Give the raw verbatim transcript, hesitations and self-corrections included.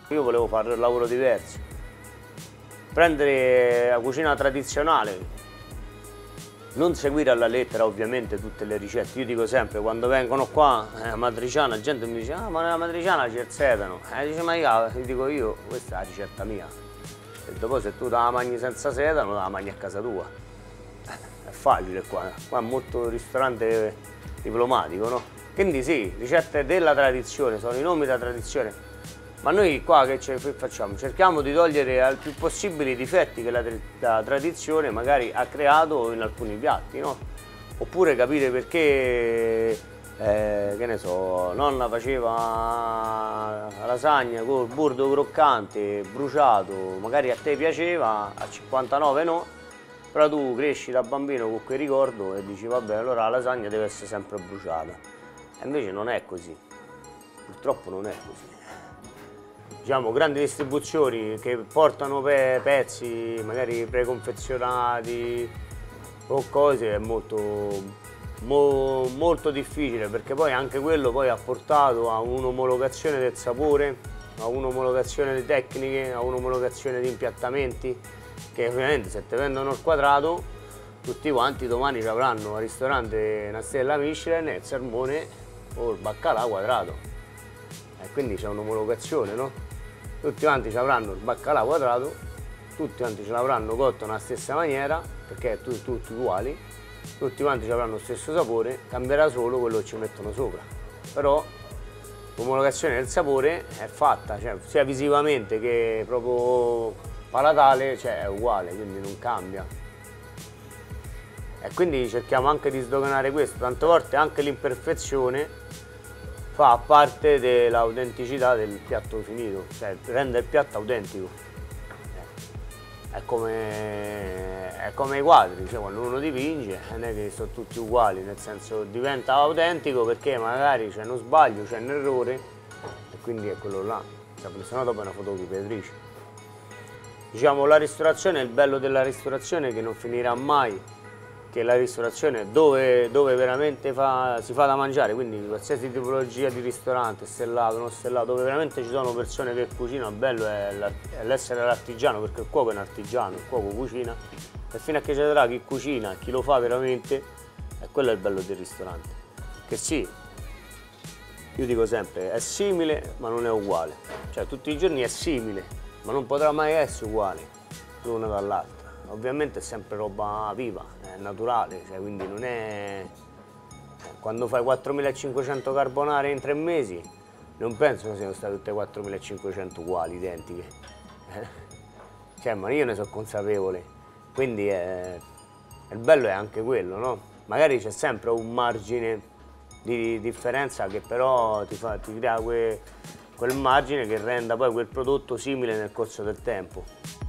Io volevo fare un lavoro diverso, prendere la cucina tradizionale, non seguire alla lettera ovviamente tutte le ricette. Io dico sempre, quando vengono qua eh, a Matriciana, la gente mi dice ah ma nella Matriciana c'è il sedano, eh, dice ma io, io dico io, questa è la ricetta mia, e dopo se tu te la mangi senza sedano, te la mangi a casa tua, è facile qua, qua è molto ristorante diplomatico, no? Quindi sì, ricette della tradizione, sono i nomi della tradizione. Ma noi qua che facciamo? Cerchiamo di togliere al più possibile i difetti che la, la tradizione magari ha creato in alcuni piatti, no? Oppure capire perché, eh, che ne so, nonna faceva la lasagna con il burro croccante, bruciato, magari a te piaceva, a cinquantanove no, però tu cresci da bambino con quel ricordo e dici vabbè allora la lasagna deve essere sempre bruciata. E invece non è così, purtroppo non è così. Diciamo, grandi distribuzioni che portano pe pezzi magari preconfezionati o cose è molto, mo, molto difficile, perché poi anche quello poi ha portato a un'omologazione del sapore, a un'omologazione di tecniche, a un'omologazione di impiattamenti, che ovviamente se te vendono il quadrato tutti quanti domani ci avranno al ristorante una stella Michelin e il salmone o il baccalà quadrato, e quindi c'è un'omologazione, no? Tutti quanti ci avranno il baccalà quadrato, tutti quanti ce l'avranno cotto nella stessa maniera, perché è tutti, tutti uguali, tutti quanti ci avranno lo stesso sapore, cambierà solo quello che ci mettono sopra. Però l'omologazione del sapore è fatta, cioè, sia visivamente che proprio palatale, cioè, è uguale, quindi non cambia. E quindi cerchiamo anche di sdoganare questo, tante volte anche l'imperfezione fa parte dell'autenticità del piatto finito, cioè rende il piatto autentico. È come, è come i quadri, cioè quando uno dipinge non è che sono tutti uguali, nel senso diventa autentico perché magari c'è uno sbaglio, c'è un errore e quindi è quello là, se no dopo è una fotocopiatrice. Diciamo la ristorazione, il bello della ristorazione è che non finirà mai, che la ristorazione dove, dove veramente fa, si fa da mangiare, quindi qualsiasi tipologia di ristorante, stellato, non stellato, dove veramente ci sono persone che cucinano, il bello è l'essere l'artigiano, perché il cuoco è un artigiano, il cuoco cucina, e fino a che ci sarà chi cucina, chi lo fa veramente, e quello è il bello del ristorante. Che sì, io dico sempre, è simile ma non è uguale, cioè tutti i giorni è simile, ma non potrà mai essere uguale l'una dall'altra. Ovviamente è sempre roba viva, è naturale, cioè, quindi non è... Quando fai quattromilacinquecento carbonare in tre mesi, non penso che siano state tutte quattromilacinquecento uguali, identiche. Cioè, ma io ne sono consapevole, quindi è... il bello è anche quello, no? Magari c'è sempre un margine di differenza che però ti, fa, ti crea que... quel margine che renda poi quel prodotto simile nel corso del tempo.